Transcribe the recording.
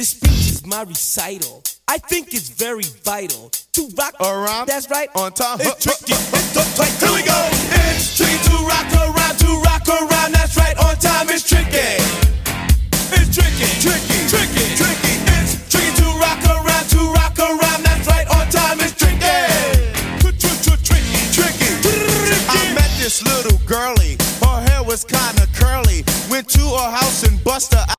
This speech is my recital. I think it's very vital to rock around. That's right. On time. It's tricky. It's uptight. Here we go. It's tricky to rock around. To rock around. That's right. On time. It's tricky. It's tricky. Tricky. Tricky. Tricky. It's tricky to rock around. To rock around. That's right. On time. It's tricky. Tricky. I met this little girlie. Her hair was kinda curly. Went to her house and bust her